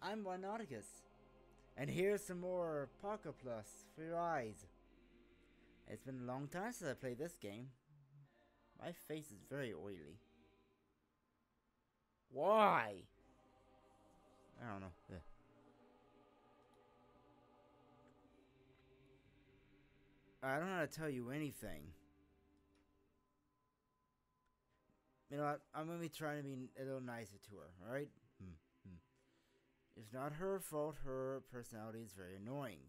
I'm Wynauticus, and here's some more Pocket Plus for your eyes. It's been a long time since I played this game. My face is very oily. Why? I don't know. I don't know how to tell you anything. You know what? I'm gonna be trying to be a little nicer to her, alright? It's not her fault, her personality is very annoying.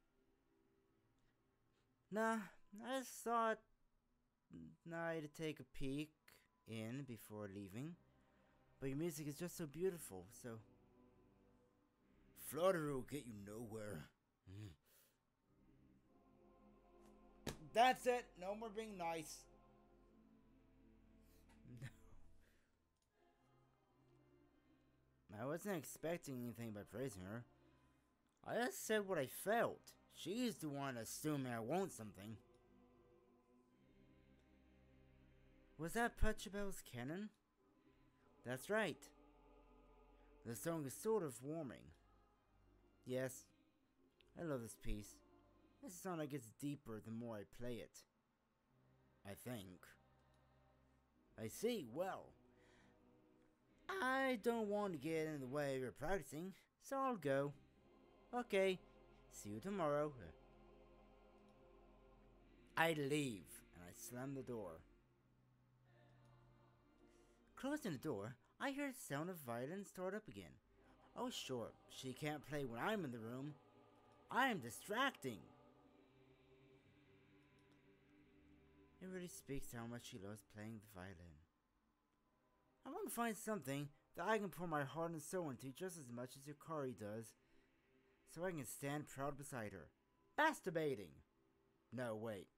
Nah, I just thought I'd take a peek in before leaving. But your music is just so beautiful, so... Flutter will get you nowhere. That's it! No more being nice. No. I wasn't expecting anything by praising her. I just said what I felt. She's the one assuming I want something. Was that Pachelbel's canon? That's right. The song is sort of warming. Yes, I love this piece. This song gets deeper the more I play it. I think. I see, well. I don't want to get in the way of your practicing, so I'll go. Okay, see you tomorrow. I leave, and I slam the door. Closing the door, I hear the sound of violin start up again. Oh sure, she can't play when I'm in the room. I am distracting. It really speaks to how much she loves playing the violin. I want to find something that I can pour my heart and soul into just as much as Yukari does, so I can stand proud beside her. Masturbating! No, wait.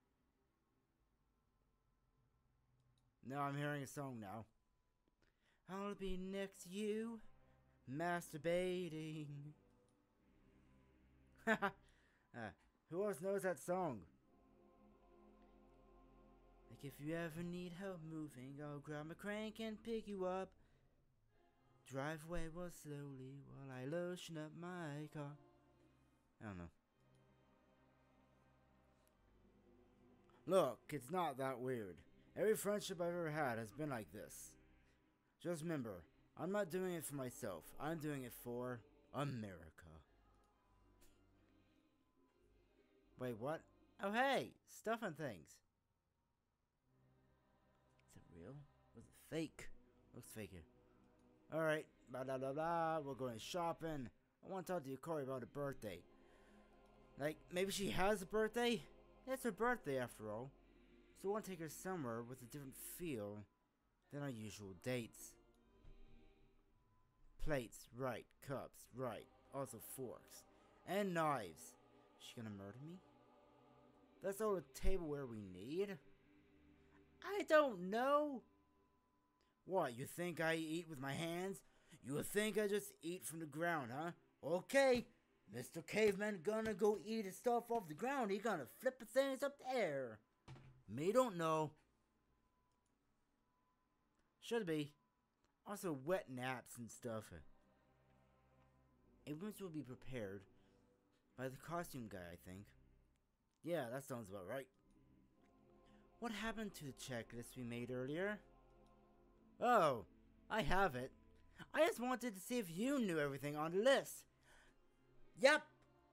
No, I'm hearing a song now. I'll be next to you, masturbating. Who else knows that song? Like if you ever need help moving, I'll grab my crank and pick you up. Drive away real slowly while I lotion up my car. I don't know. Look, it's not that weird. Every friendship I've ever had has been like this. Just remember, I'm not doing it for myself. I'm doing it for America. Wait, what? Oh, hey! Stuff and things. Is it real? Was it fake? Looks fake here. Alright, blah blah blah blah. We're going shopping. I want to talk to Yukari about her birthday. Like, maybe she has a birthday? It's her birthday after all. So I want to take her somewhere with a different feel than our usual dates. Plates, right. Cups, right. Also forks. And knives. Is she gonna murder me? That's all the tableware we need? I don't know. What, you think I eat with my hands? You think I just eat from the ground, huh? Okay. Mr. Caveman gonna go eat his stuff off the ground. He gonna flip the things up there. Me don't know. Should be. Also wet naps and stuff. Everyone's will be prepared by the costume guy, I think. Yeah, that sounds about right. What happened to the checklist we made earlier? Oh, I have it. I just wanted to see if you knew everything on the list. Yep.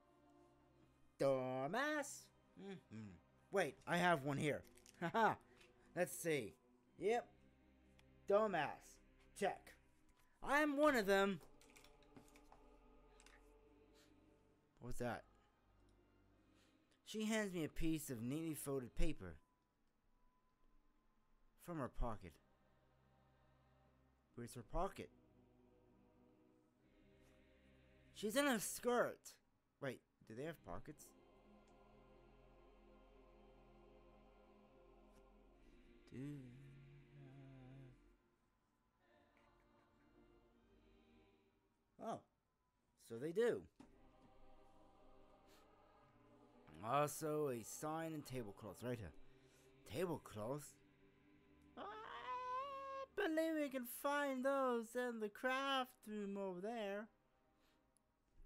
Dumbass. Wait, I have one here. Haha. Let's see. Yep. Dumbass. Check. I'm one of them. What's that? She hands me a piece of neatly folded paper from her pocket. Where's her pocket? She's in a skirt. Wait, do they have pockets? Oh, so they do. Also, a sign and tablecloths right here. Tablecloths? I believe we can find those in the craft room over there.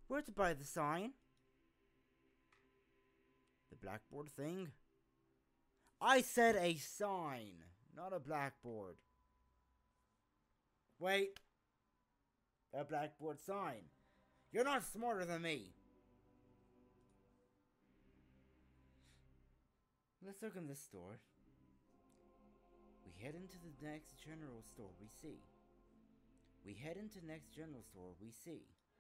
Where to buy the sign? The blackboard thing? I said a sign, not a blackboard. Wait. A blackboard sign. You're not smarter than me. Let's look in this store. We head into the next general store we see. We head into next general store we see.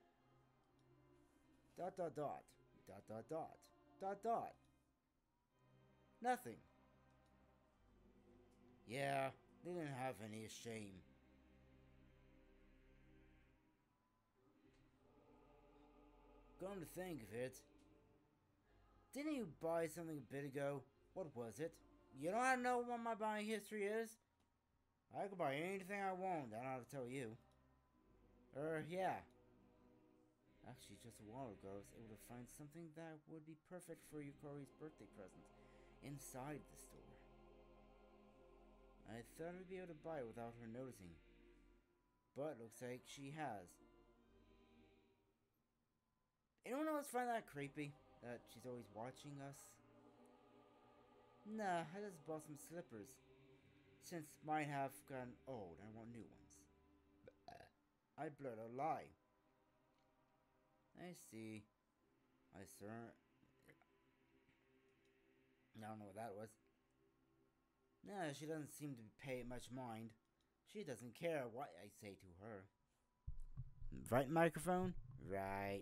Dot dot dot. Dot dot dot. Dot dot. Nothing. Yeah, they didn't have any shame. Come to think of it, didn't you buy something a bit ago? What was it? You don't know what my buying history is? I can buy anything I want, I don't have to tell you. Yeah. Actually, just a while ago, I was able to find something that would be perfect for Yukari's birthday present inside the store. I thought I'd be able to buy it without her noticing, but looks like she has. Anyone else find that creepy? That she's always watching us? Nah, I just bought some slippers, since mine have gotten old and I want new ones. I blurred a lie. I see. I don't know what that was. Nah, she doesn't seem to pay much mind. She doesn't care what I say to her. Right microphone? Right.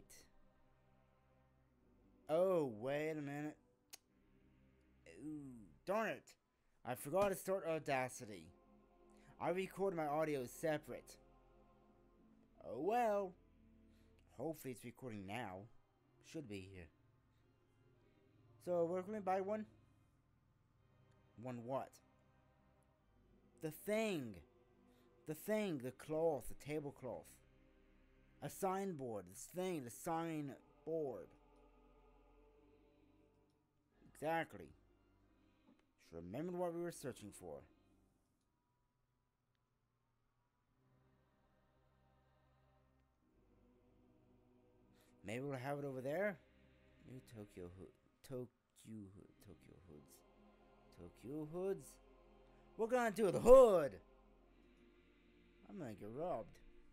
Oh, wait a minute. Ooh, darn it. I forgot to start Audacity. I recorded my audio separate. Oh well. Hopefully it's recording now. Should be here. So we're going to buy one? One what? The thing. The thing, the cloth, the tablecloth. A signboard, this thing, the sign board. Exactly. Just remember what we were searching for. Maybe we'll have it over there. New Tokyo Hood. Tokyo Hoods. Tokyo Hoods? We're gonna do the hood! I'm gonna get robbed.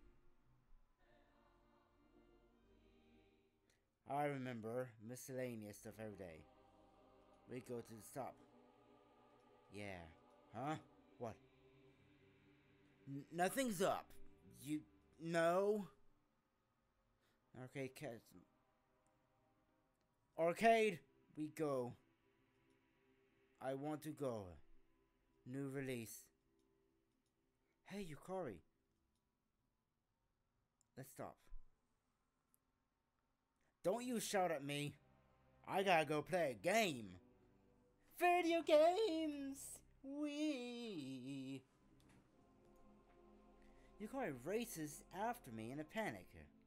I remember miscellaneous stuff every day. We go to the stop. Yeah. Huh? What? Nothing's up. You... No? Arcade cats. Arcade! We go. I want to go. New release. Hey, Yukari. Let's stop. Don't you shout at me. I gotta go play a game. Video games! Wee! Yukari races after me in a panic.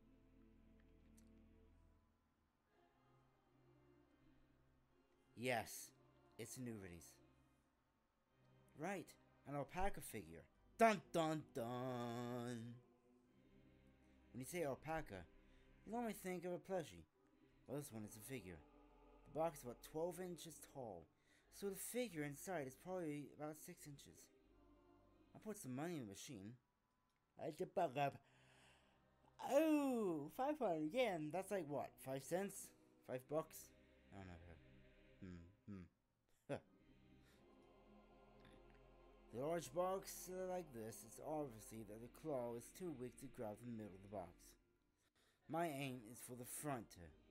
Yes, it's a new release. Right, an alpaca figure. Dun dun dun! When you say alpaca, you normally think of a plushie. Well, this one is a figure. The box is about 12 inches tall, so the figure inside is probably about 6 inches. I put some money in the machine. I just bug up. Oh, 500 yen. That's like what? 5 cents? $5? I don't know. The large box like this, it's obviously that the claw is too weak to grab the middle of the box. My aim is for the front.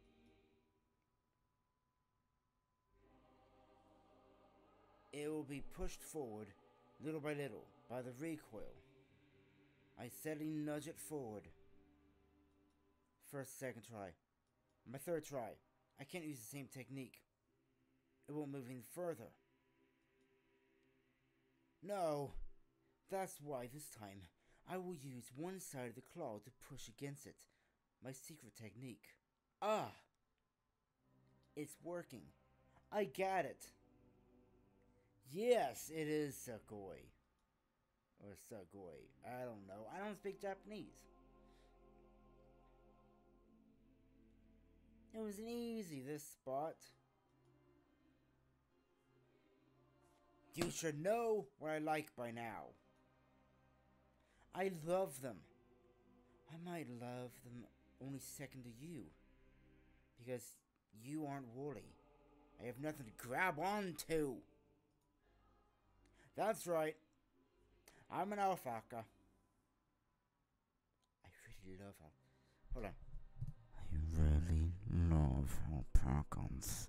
It will be pushed forward, little by little, by the recoil. I steadily nudge it forward. First, second try. My third try. I can't use the same technique. It won't move any further. No. That's why this time I will use one side of the claw to push against it. My secret technique. Ah! It's working. I got it. Yes, it is Sugoi. Or Sugoi. I don't know. I don't speak Japanese. It was an easy, this spot. You should know what I like by now. I love them. I might love them only second to you. Because you aren't woolly. I have nothing to grab onto. That's right. I'm an alpaca. I really love her. Hold on. I really love alpacas.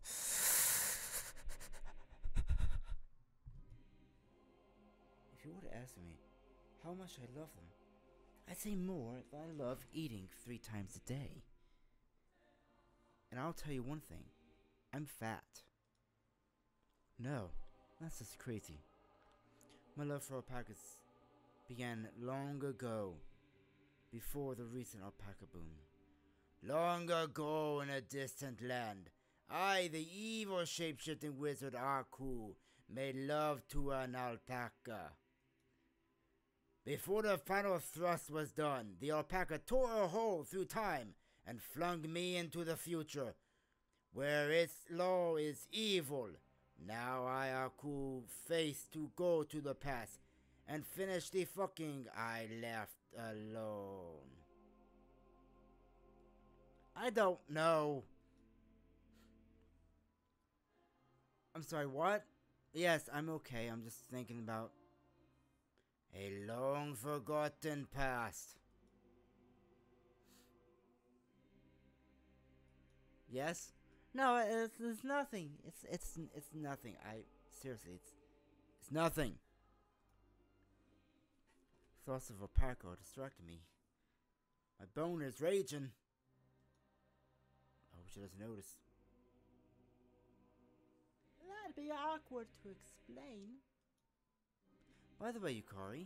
If you were to ask me how much I love them, I'd say more than I love eating 3 times a day. And I'll tell you one thing. I'm fat. No, that's just crazy. My love for alpacas began long ago, before the recent alpaca boom. Long ago in a distant land, I, the evil shape-shifting wizard Aku, made love to an alpaca. Before the final thrust was done, the alpaca tore a hole through time and flung me into the future, where its law is evil. Now I, Aku, face to go to the past and finish the fucking I left alone. I don't know. I'm sorry, what? Yes, I'm okay. I'm just thinking about a long forgotten past. Yes? No, it's nothing. It's nothing. Seriously, it's nothing. Thoughts of alpaca distracted me. My bone is raging. I hope she doesn't notice. That'd be awkward to explain. By the way, Yukari,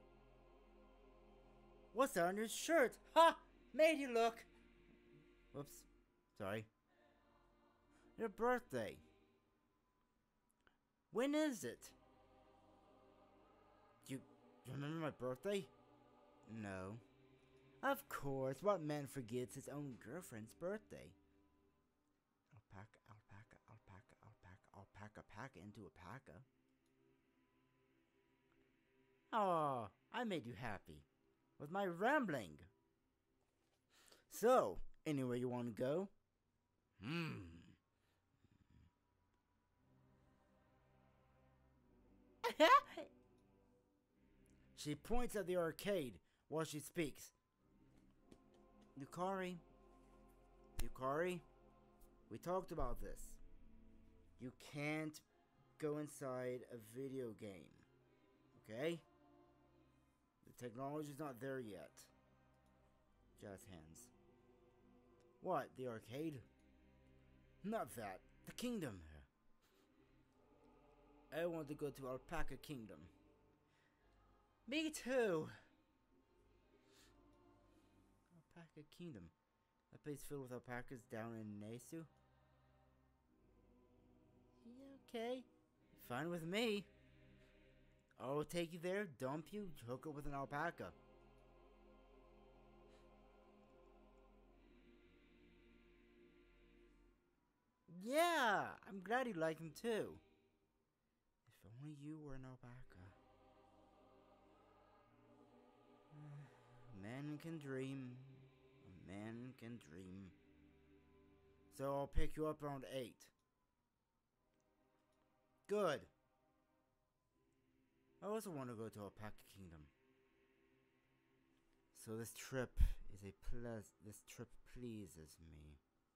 what's that on your shirt? Ha! Made you look. Whoops. Sorry. Your birthday. When is it? You remember my birthday? No. Of course, what man forgets his own girlfriend's birthday? Alpaca, alpaca, alpaca, alpaca, alpaca, pack into a paca. Oh, I made you happy with my rambling. So, anywhere you want to go? She points at the arcade while she speaks. Yukari, we talked about this. You can't go inside a video game, okay? The technology's not there yet. Jazz hands. What, the arcade? Not that. The kingdom. I want to go to Alpaca Kingdom. Me too. Alpaca Kingdom. That place filled with alpacas down in Nesu? Yeah, okay. Fine with me. I'll take you there, dump you, hook up with an alpaca. Yeah, I'm glad you like him too. If only you were an alpaca. A man can dream. A man can dream. So I'll pick you up around 8. Good. I also want to go to Alpaca Kingdom. So this trip pleases me.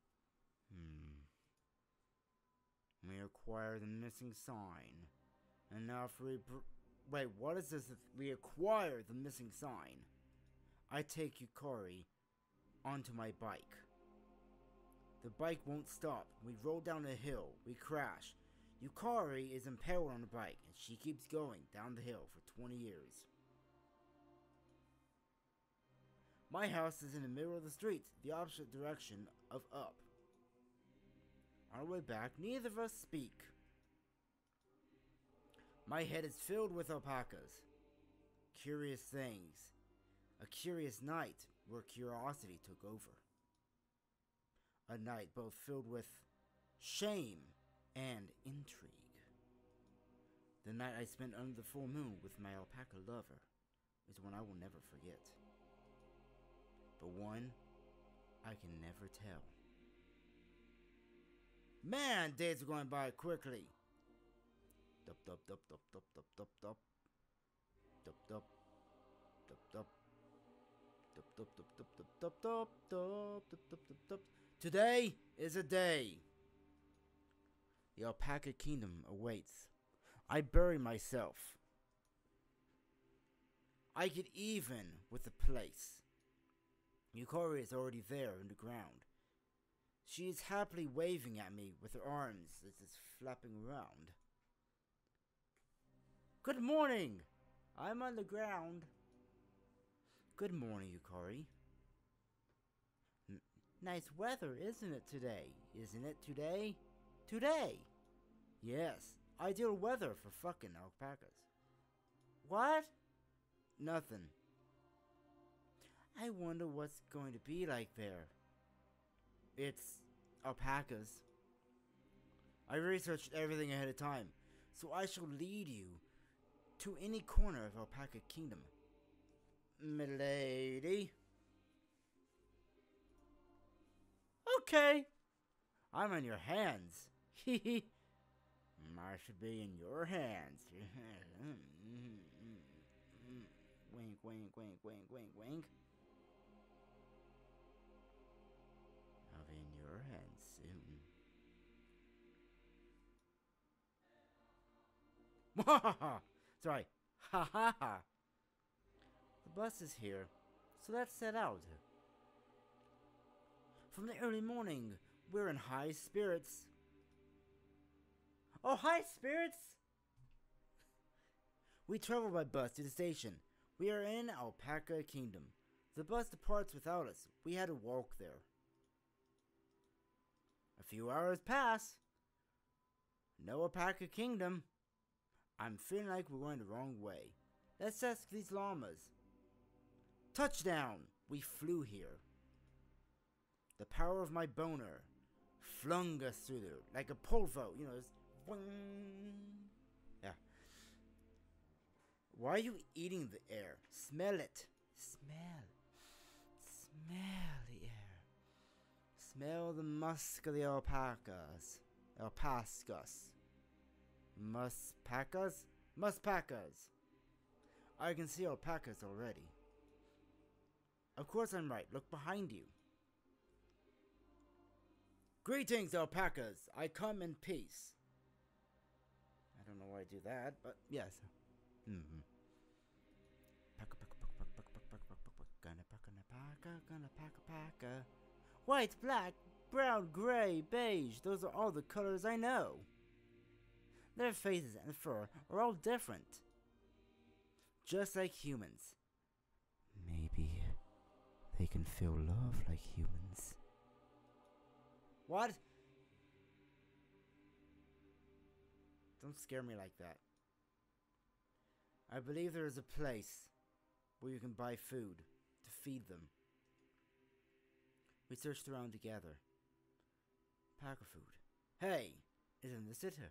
We acquire the missing sign. And now if wait, what is this? We acquire the missing sign. I take Yukari onto my bike. The bike won't stop. We roll down a hill. We crash. Yukari is impaled on the bike, and she keeps going down the hill for 20 years. My house is in the middle of the street, the opposite direction of up. On our way back, neither of us speak. My head is filled with alpacas. Curious things. A curious night where curiosity took over. A night both filled with shame and intrigue. The night I spent under the full moon with my alpaca lover is one I will never forget. But one I can never tell. Man, days are going by quickly. Dup dup dup dup dup dup dup dup. Dup dup. Dup dup. Dup dup dup dup dup dup dup dup dup dup dup dup. Today is a day. The Alpaca Kingdom awaits. I bury myself. I get even with the place. Yukari is already there in the ground. She is happily waving at me with her arms as it's flapping around. Good morning! I'm on the ground. Good morning, Yukari. Nice weather, isn't it today? Isn't it today? Today! Yes, ideal weather for fucking alpacas. What? Nothing. I wonder what's going to be like there. It's alpacas. I researched everything ahead of time, so I shall lead you to any corner of Alpaca Kingdom. Milady. Okay. I'm in your hands. Hehe. I should be in your hands. Wink, wink, wink, wink, wink, wink. I'll be in your hands soon. Sorry. Ha ha ha. The bus is here, so let's set out. From the early morning, we're in high spirits. Oh, high spirits! We travel by bus to the station. We are in Alpaca Kingdom. The bus departs without us. We had to walk there. A few hours pass. No Alpaca Kingdom. I'm feeling like we're going the wrong way. Let's ask these llamas. Touchdown! We flew here. The power of my boner flung us through there like a pole vault. You know, it's yeah. Why are you eating the air? Smell it. Smell the air. Smell the musk of the alpacas. Alpacas. Muspacas? Muspacas. I can see alpacas already. Of course I'm right. Look behind you. Greetings, alpacas. I come in peace. I don't know why I do that, but yes. Gonna white, black, brown, gray, beige. Those are all the colors I know. Their faces and fur are all different. Just like humans. Maybe they can feel love like humans. What? Don't scare me like that. I believe there is a place where you can buy food to feed them. We searched around together. Alpaca food. Hey, isn't this it?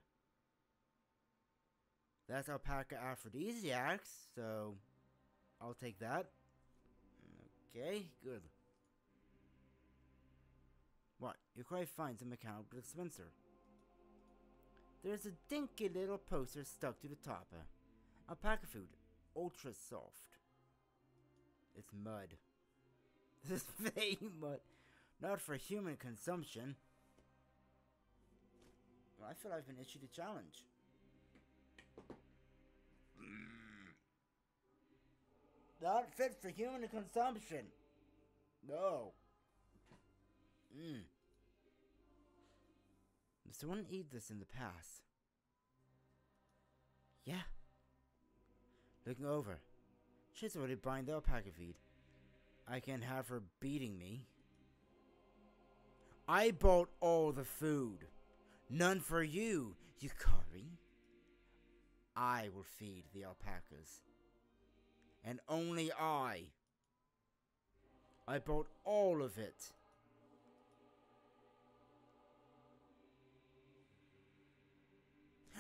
That's alpaca aphrodisiacs, so I'll take that. Okay, good. What? Yukari finds a mechanical dispenser. There's a dinky little poster stuck to the top. Alpaca food, ultra soft. It's mud. This is fake mud. Not for human consumption. Well, I feel I've been issued a challenge. Not fit for human consumption. No. Did someone eat this in the past? Yeah. Looking over. She's already buying the alpaca feed. I can't have her beating me. I bought all the food. None for you, Yukari. I will feed the alpacas. And only I. I bought all of it.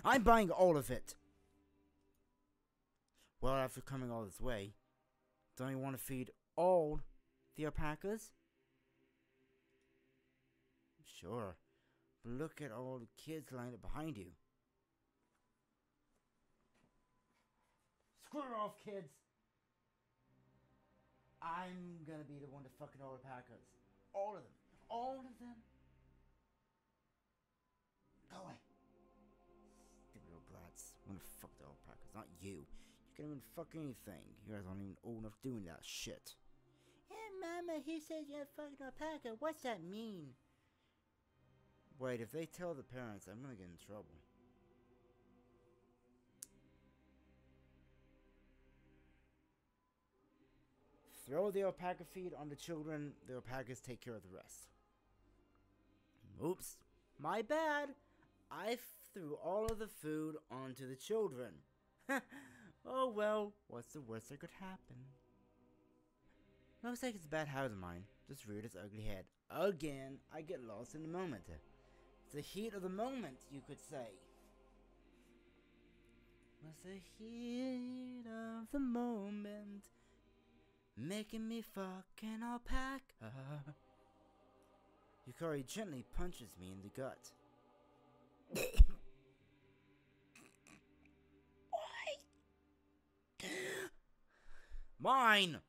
I'm buying all of it. Well, after coming all this way, don't you want to feed all the alpacas? Sure, but look at all the kids lined up behind you. Screw off, kids! I'm gonna be the one to fucking all alpacas. All of them. All of them. Go away. Stupid little brats. I'm gonna fuck the alpacas, not you. You can't even fuck anything. You guys aren't even old enough doing that shit. Hey, Mama, he said you're a fucking alpaca. What's that mean? Wait, if they tell the parents, I'm gonna get in trouble. Throw the alpaca feed on the children. The alpacas take care of the rest. Oops. My bad. I threw all of the food onto the children. Oh well, what's the worst that could happen? Looks like it's a bad habit of mine. Just reared its ugly head. Again, I get lost in the moment. It's the heat of the moment, you could say. Was the heat of the moment making me fucking alpaca? Yukari gently punches me in the gut. Why? Mine!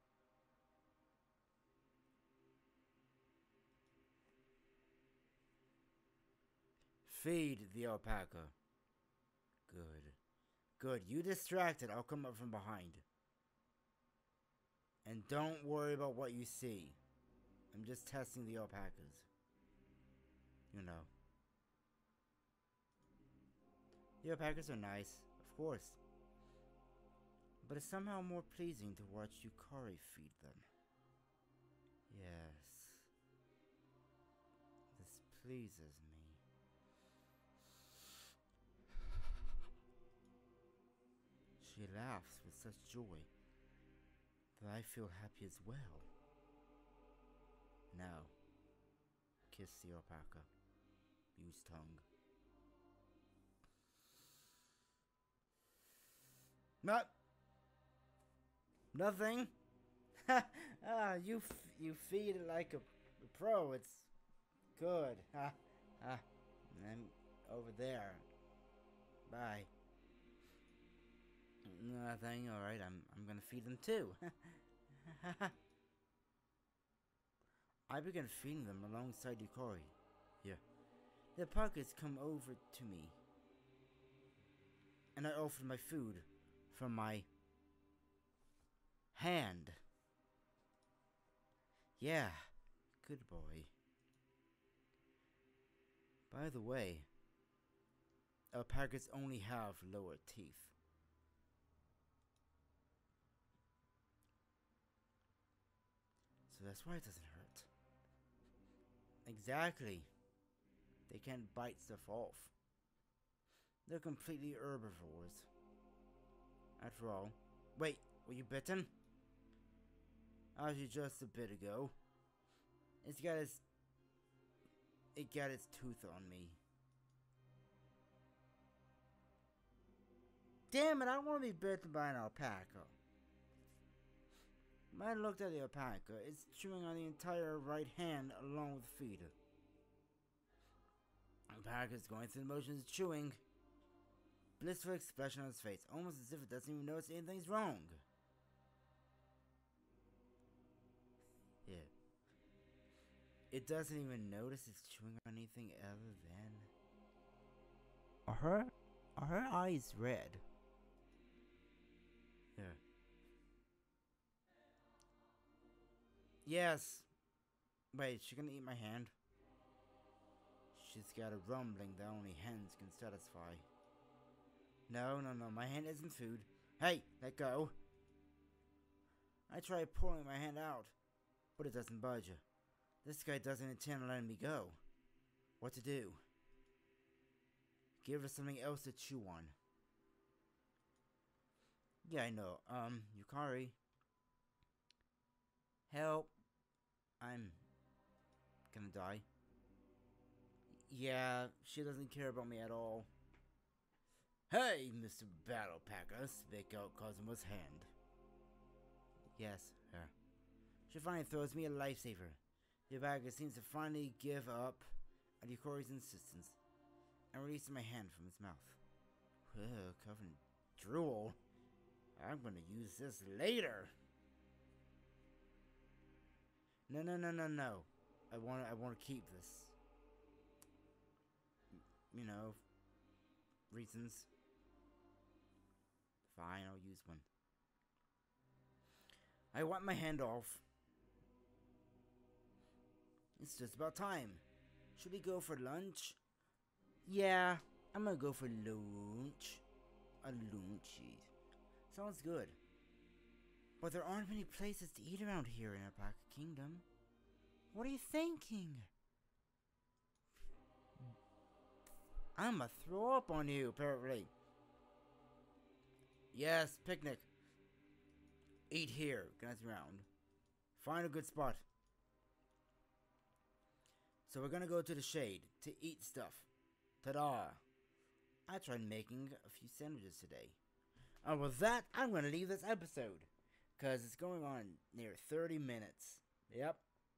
Feed the alpaca. Good. Good. You distracted. I'll come up from behind. And don't worry about what you see. I'm just testing the alpacas. You know. The alpacas are nice, of course. But it's somehow more pleasing to watch Yukari feed them. Yes. This pleases me. She laughs with such joy that I feel happy as well. Now, kiss the alpaca. Use tongue. Nothing. You feed it like a pro. It's good. I'm over there. Bye. Nothing. All right. I'm gonna feed them too. I began feeding them alongside Yukari. Yeah. The alpacas come over to me, and I offered my food from my hand. Yeah, good boy. By the way, alpacas only have lower teeth. So that's why it doesn't hurt. Exactly. They can't bite stuff off. They're completely herbivores. After all. Wait, were you bitten? Actually, just a bit ago. It got its tooth on me. Damn it, I don't want to be bitten by an alpaca. When I looked at the alpaca, it's chewing on the entire right hand along with the feet. Alpaca's going through the motions of chewing. Blissful expression on its face, almost as if it doesn't even notice anything's wrong. Yeah. It doesn't even notice it's chewing on anything other than... Are her eyes red? Yeah. Yes. Wait, she gonna eat my hand? She's got a rumbling that only hens can satisfy. No, my hand isn't food. Hey, let go. I tried pulling my hand out, but it doesn't budge. This guy doesn't intend on letting me go. What to do? Give her something else to chew on. Yeah, I know. Yukari. Help. I'm gonna die. Yeah, she doesn't care about me at all. Hey, Mr. Battle Packer, spake out Cosmo's hand. Yes, her. She finally throws me a lifesaver. The bagger seems to finally give up at Yukori's insistence and releases my hand from his mouth. Ugh, covered in drool. I'm gonna use this later. No. I want to keep this. You know, reasons. Fine, I'll use one. I wipe my hand off. It's just about time. Should we go for lunch? Yeah, I'm gonna go for lunch. A lunchy. Sounds good. But there aren't many places to eat around here in Alpaca Kingdom. What are you thinking? I'm gonna throw up on you, apparently. Yes, picnic. Eat here, glance around. Find a good spot. So we're gonna go to the shade to eat stuff. Ta-da! I tried making a few sandwiches today. And with that, I'm gonna leave this episode. Because it's going on near 30 minutes. Yep.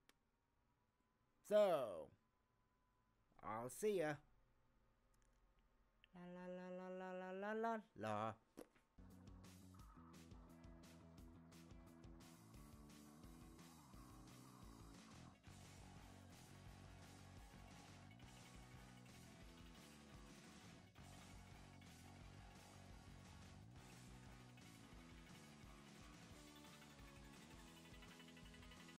So, I'll see ya. La la la la la la la la.